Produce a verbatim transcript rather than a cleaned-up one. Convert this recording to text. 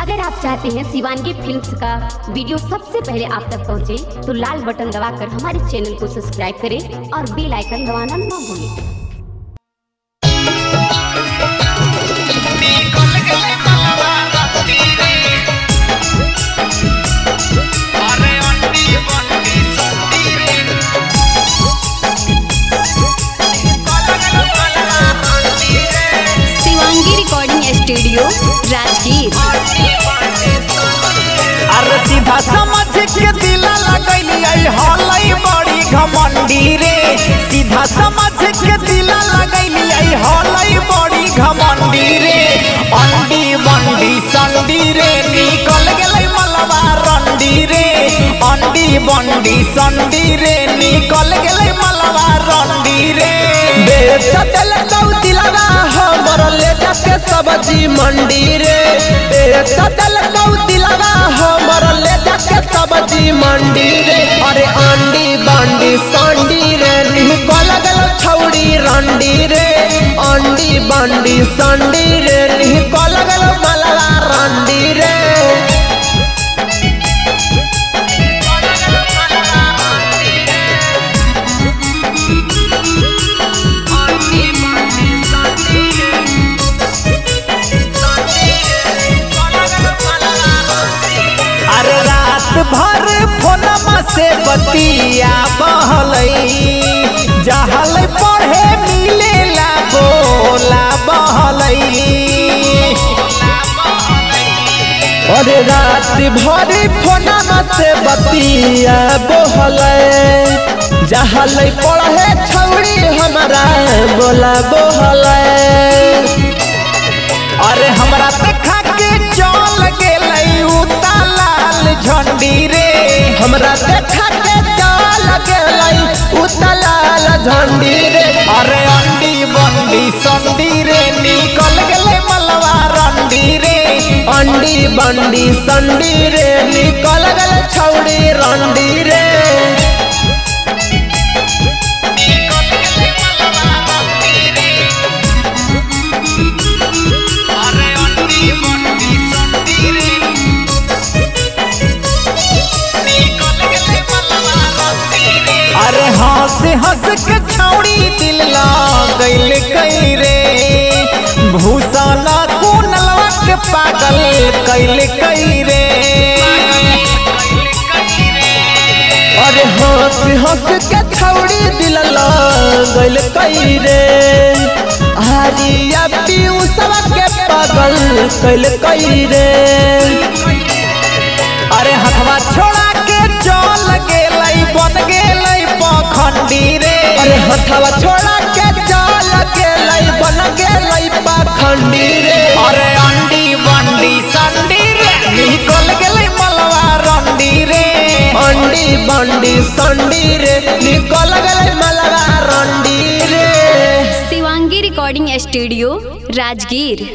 अगर आप चाहते हैं शिवांगी फिल्म्स का वीडियो सबसे पहले आप तक पहुंचे, तो लाल बटन दबाकर हमारे चैनल को सब्सक्राइब करें और बेल आइकन दबाना ना भूलें। Shivangi recording studio Rajgir. अरे सीधा समझ के दिला लगैली हलई बड़ी घमंडी रे, सीधा समझ के दिला लगैली हलई बड़ी घमंडी रे। अंडी बंडी संडी रे निकल गेलै मलबा रंडी रे, अंडी बंडी संडी रे निकल गेलै मलबा रंडी रे। बेच चल कौ दिलवा हमर ले जाके सब्जी मंडी रे, बेच चल कौ दिलवा हमर ले जाके सब्जी मंडी रे। अरे अंडी बंडी संडी रे निकल गेल छौड़ी रंडी रे, अंडी बंडी संडी रे निकल गेल मलबा रंडी रे। भर फोनमा से बतिया बहलई, जहल पढ़े मिलेला बोला बहलई। अरे रात भर फोनमा से बतिया बहलई, जहल पढ़े छौड़ी हमारा बोला बहलई। अरे हमरा देखा के चल गेलै उता लाल झंडी रे, हमरा देखा के चल गेलै उता लाल झंडी रे। अरे अंडी बंडी संडी रे निकल गेलै मलबा रंडी रे, अंडी बंडी संडी रे निकल गेलै छौड़ी रंडी रे। अरे हंस हंस के छौड़ी दिल लगैल कई रे, भूषण कुनलवा के पागल कैल कई रे। अरे हंस हंस के छौड़ी दिल लगैल कई रे, हरिया पीयूषवा के पागल कैल कई रे। अरे हथवा छोड़ा के चल गेलै बन गेलै पखंडी रे, अरे हथवा छोड़ा के चल गेलै बन गेलै पखंडी रे। अरे अंडी बंडी संडी रे निकल गेलै मलबा रंडी रे, अंडी बंडी संडी रे निकल गेलै मलबा रंडी रे। Shivangi recording studio Rajgir.